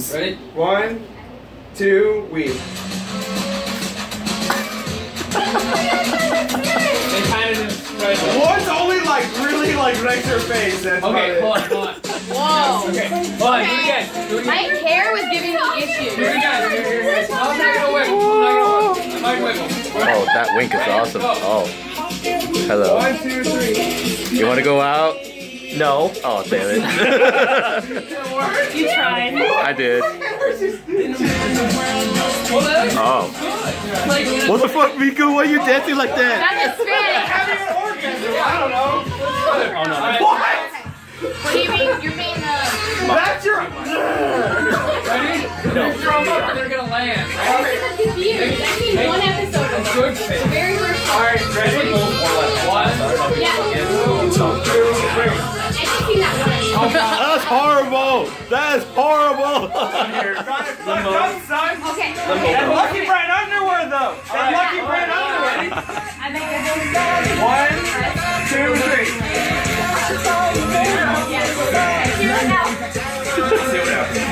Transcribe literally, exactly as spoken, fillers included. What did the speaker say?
Ready? One, two, weep. They kind of just right away. One's only like really like next to her face. That's Okay, hold on, hold on. Whoa. Okay, hold on, do it again. Do it My again. hair was giving me issues. Do it again. Here, here, here. I'm not gonna wiggle. I'm not gonna wiggle. I'm not gonna wiggle. Oh, that wink is awesome. Oh. Hello. One, two, three. You want to go out? No. Oh, damn it. You tried. I did. Well, that was Oh. good. Like, What the fuck, Miku? Why are you dancing like that? That's Hispanic. I don't know. Oh, no. What? What do you mean? You're being uh. That's your. Ready? They're throw them up and they're gonna land. I'm confused. I've seen one episode of it. Good face. The very first one. Alright, ready? One. Yeah. Two, three. I just seen that one. That's horrible. That is horrible. Here, try it. Come, son. Okay. That Lucky Brand underwear, though. That Lucky Brand underwear. I think I know. One, two, three. Here we go. See what happens.